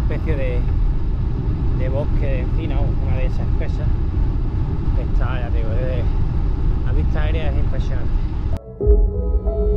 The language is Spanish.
especie de bosque de encina, una de esas espesas. Está, ya te digo, a vista aérea es impresionante.